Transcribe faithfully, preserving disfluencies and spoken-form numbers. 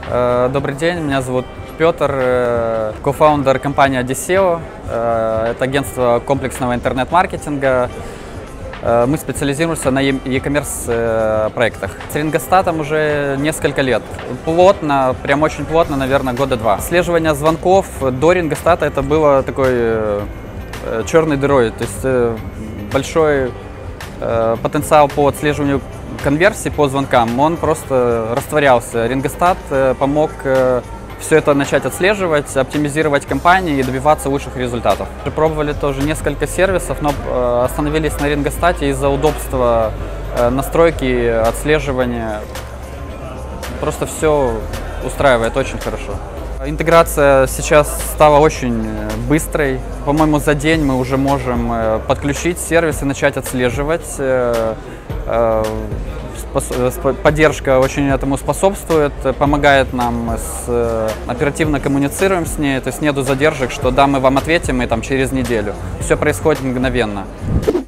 Добрый день, меня зовут Петр, кофаундер компании Одиссео. Это агентство комплексного интернет-маркетинга. Мы специализируемся на e-commerce проектах. С Рингостатом уже несколько лет. Плотно, прям очень плотно, наверное, года два. Отслеживание звонков до Рингостата это было такой черной дырой. То есть большой потенциал по отслеживанию конверсии по звонкам, он просто растворялся. Рингостат помог все это начать отслеживать, оптимизировать кампании и добиваться лучших результатов. Пробовали тоже несколько сервисов, но остановились на Рингостате из-за удобства настройки, отслеживания. Просто все устраивает очень хорошо. Интеграция сейчас стала очень быстрой. По-моему, за день мы уже можем подключить сервис и начать отслеживать. Поддержка очень этому способствует, помогает нам, с, оперативно коммуницируем с ней, то есть нету задержек, что да, мы вам ответим и там через неделю. Все происходит мгновенно.